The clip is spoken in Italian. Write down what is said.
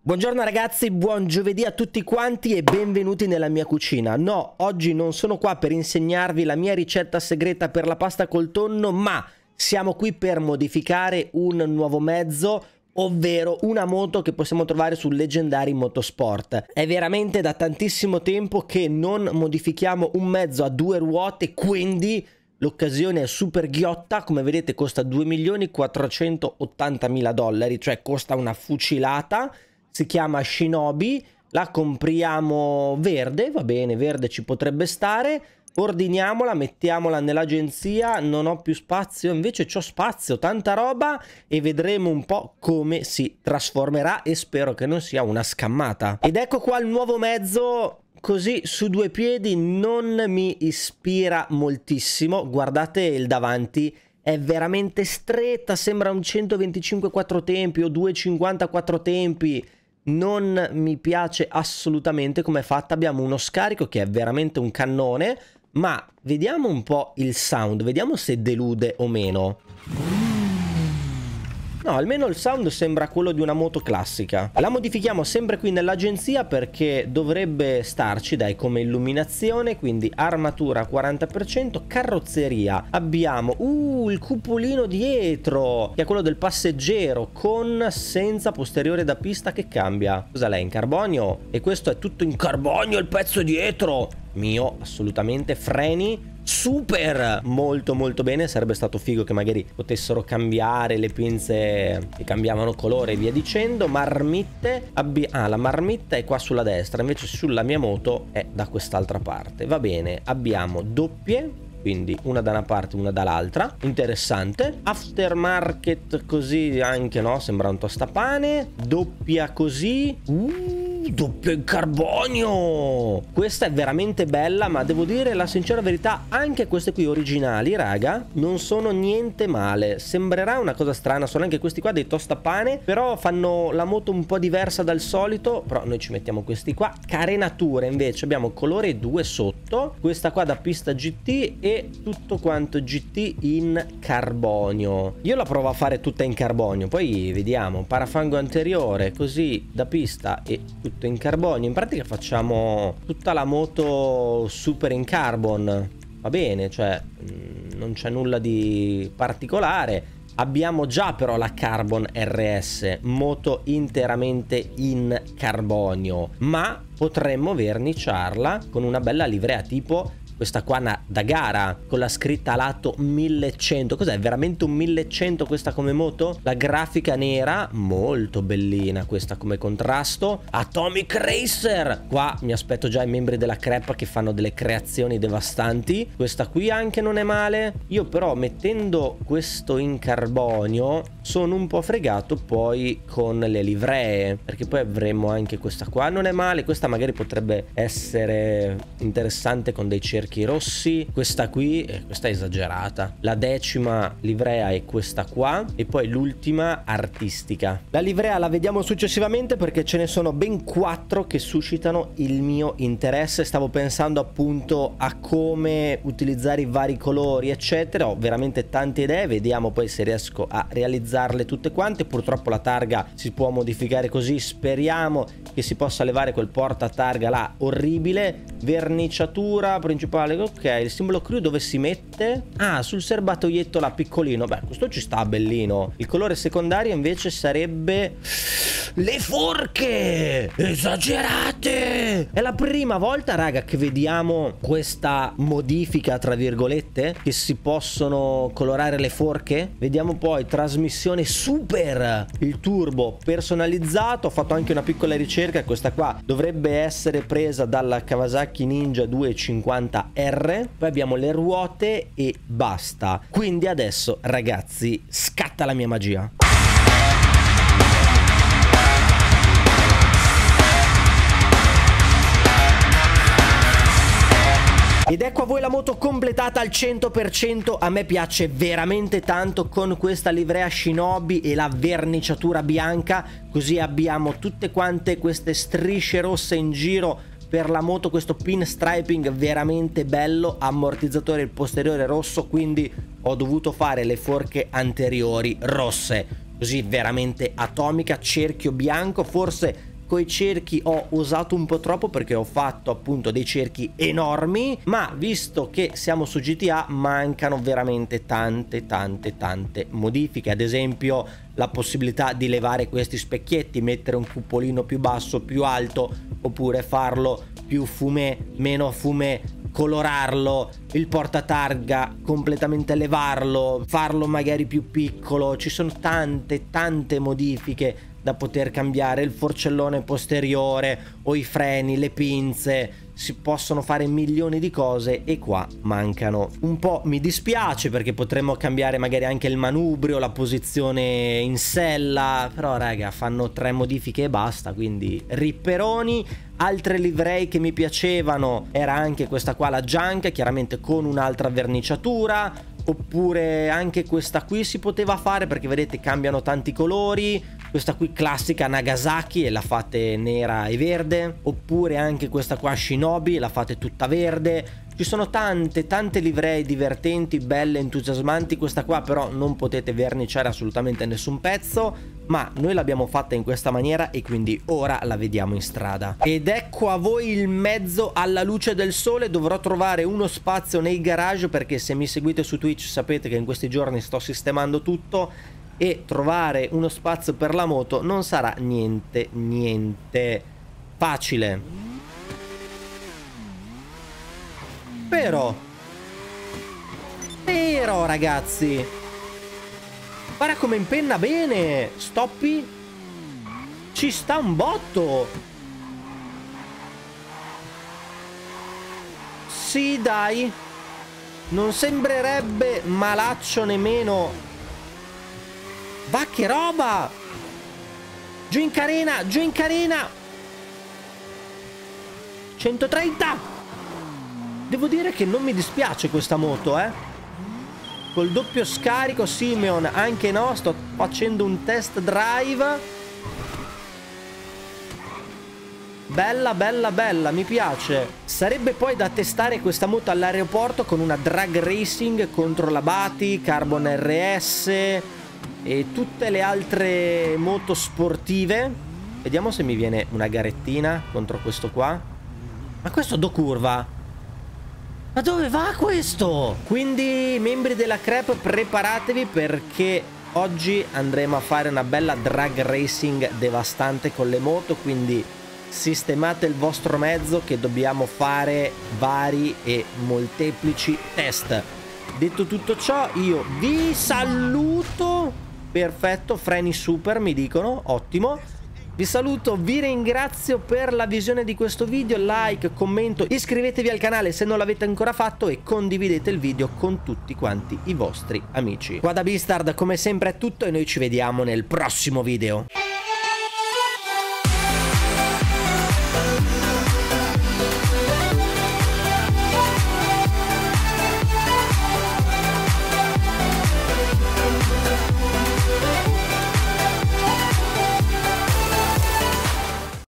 Buongiorno ragazzi, buon giovedì a tutti quanti e benvenuti nella mia cucina. No, oggi non sono qua per insegnarvi la mia ricetta segreta per la pasta col tonno, ma siamo qui per modificare un nuovo mezzo, ovvero una moto che possiamo trovare su Leggendary Motorsport. È veramente da tantissimo tempo che non modifichiamo un mezzo a due ruote, quindi l'occasione è super ghiotta. Come vedete costa $2.480.000, cioè costa una fucilata. Si chiama Shinobi, la compriamo verde, va bene, verde ci potrebbe stare. Ordiniamola, mettiamola nell'agenzia. Non ho più spazio, invece c'ho spazio, tanta roba, e vedremo un po' come si trasformerà e spero che non sia una scammata. Ed ecco qua il nuovo mezzo. Così su due piedi non mi ispira moltissimo. Guardate il davanti, è veramente stretta, sembra un 125 quattro tempi o 250 quattro tempi. Non mi piace assolutamente come è fatta. Abbiamo uno scarico che è veramente un cannone, ma vediamo un po' il sound, vediamo se delude o meno. No, almeno il sound sembra quello di una moto classica. La modifichiamo sempre qui nell'agenzia perché dovrebbe starci, dai, come illuminazione. Quindi armatura 40%, carrozzeria. Abbiamo il cupolino dietro, che è quello del passeggero, con senza posteriore da pista che cambia. Cosa l'è, in carbonio? E questo è tutto in carbonio, il pezzo dietro. Mio, assolutamente. Freni super, molto molto bene. Sarebbe stato figo che magari potessero cambiare le pinze che cambiavano colore e via dicendo. Marmitte, la marmitta è qua sulla destra, invece sulla mia moto è da quest'altra parte. Va bene, abbiamo doppie, quindi una da una parte, una dall'altra. Interessante. Aftermarket così anche, no? Sembra un tostapane. Doppia così. Doppio in carbonio. Questa è veramente bella, ma devo dire la sincera verità, anche queste qui originali, raga, non sono niente male. Sembrerà una cosa strana, sono anche questi qua dei tostapane, però fanno la moto un po' diversa dal solito. Però noi ci mettiamo questi qua. Carenature invece abbiamo colore 2 sotto, questa qua da pista GT e tutto quanto GT in carbonio. Io la provo a fare tutta in carbonio, poi vediamo. Parafango anteriore così da pista e tutto in carbonio. In pratica facciamo tutta la moto super in carbon. Va bene, cioè non c'è nulla di particolare. Abbiamo già però la Carbon RS, moto interamente in carbonio, ma potremmo verniciarla con una bella livrea tipo questa qua da gara, con la scritta a lato 1100. Cos'è? Veramente un 1100 questa come moto? La grafica nera, molto bellina questa come contrasto. Atomic Racer! Qua mi aspetto già i membri della crepa che fanno delle creazioni devastanti. Questa qui anche non è male. Io però mettendo questo in carbonio sono un po' fregato poi con le livree, perché poi avremo anche questa qua, non è male. Questa magari potrebbe essere interessante con dei cerchi rossi. Questa qui, questa è esagerata. La 10ª livrea è questa qua e poi l'ultima artistica. La livrea la vediamo successivamente perché ce ne sono ben 4 che suscitano il mio interesse. Stavo pensando appunto a come utilizzare i vari colori eccetera. Ho veramente tante idee, vediamo poi se riesco a realizzarle tutte quante. Purtroppo la targa si può modificare così, speriamo che si possa levare quel porta targa là orribile. Verniciatura principale, ok. Il simbolo crew dove si mette? Ah, sul serbatoietto là piccolino. Beh, questo ci sta bellino. Il colore secondario invece sarebbe le forche esagerate. È la prima volta, raga, che vediamo questa modifica tra virgolette, che si possono colorare le forche. Vediamo poi trasmissione super, il turbo personalizzato. Ho fatto anche una piccola ricerca, questa qua dovrebbe essere presa dalla Kawasaki Ninja 250R. Poi abbiamo le ruote e basta. Quindi adesso, ragazzi, scatta la mia magia. Ed ecco a voi la moto completata al 100%. A me piace veramente tanto con questa livrea Shinobi e la verniciatura bianca. Così abbiamo tutte quante queste strisce rosse in giro per la moto, questo pinstriping veramente bello. Ammortizzatore posteriore rosso, quindi ho dovuto fare le forche anteriori rosse, così veramente atomica. Cerchio bianco, forse coi cerchi ho usato un po' troppo perché ho fatto appunto dei cerchi enormi, ma visto che siamo su GTA mancano veramente tante modifiche. Ad esempio la possibilità di levare questi specchietti, mettere un cupolino più basso, più alto, oppure farlo più fumé, meno fumé, colorarlo, il portatarga completamente levarlo, farlo magari più piccolo. Ci sono tante modifiche da poter cambiare, il forcellone posteriore o i freni, le pinze, si possono fare milioni di cose e qua mancano. Un po' mi dispiace perché potremmo cambiare magari anche il manubrio, la posizione in sella, però raga, fanno 3 modifiche e basta, quindi ripperoni. Altre livrei che mi piacevano era anche questa qua, la Junk, chiaramente con un'altra verniciatura, oppure anche questa qui si poteva fare perché vedete cambiano tanti colori. Questa qui classica Nagasaki e la fate nera e verde, oppure anche questa qua Shinobi, la fate tutta verde. Ci sono tante livree divertenti, belle, entusiasmanti. Questa qua però non potete verniciare assolutamente nessun pezzo, ma noi l'abbiamo fatta in questa maniera e quindi ora la vediamo in strada. Ed ecco a voi il mezzo alla luce del sole. Dovrò trovare uno spazio nei garage perché se mi seguite su Twitch sapete che in questi giorni sto sistemando tutto e trovare uno spazio per la moto non sarà niente facile. Però ragazzi, guarda come impenna bene. Stoppi, ci sta un botto. Sì dai, non sembrerebbe malaccio nemmeno. Va che roba! Giù in carena, giù in carena! 130! Devo dire che non mi dispiace questa moto, Col doppio scarico, Simeon, anche no, sto facendo un test drive. Bella, mi piace. Sarebbe poi da testare questa moto all'aeroporto con una drag racing contro la Bati, Carbon RS e tutte le altre moto sportive. Vediamo se mi viene una garettina contro questo qua. Ma questo do curva? Ma dove va questo? Quindi membri della Crep preparatevi perché oggi andremo a fare una bella drag racing devastante con le moto, quindi sistemate il vostro mezzo che dobbiamo fare vari e molteplici test. Detto tutto ciò, io vi saluto. Perfetto, freni super mi dicono, ottimo. Vi saluto, vi ringrazio per la visione di questo video, like, commento, iscrivetevi al canale se non l'avete ancora fatto e condividete il video con tutti quanti i vostri amici. Qua da Beastard come sempre è tutto e noi ci vediamo nel prossimo video.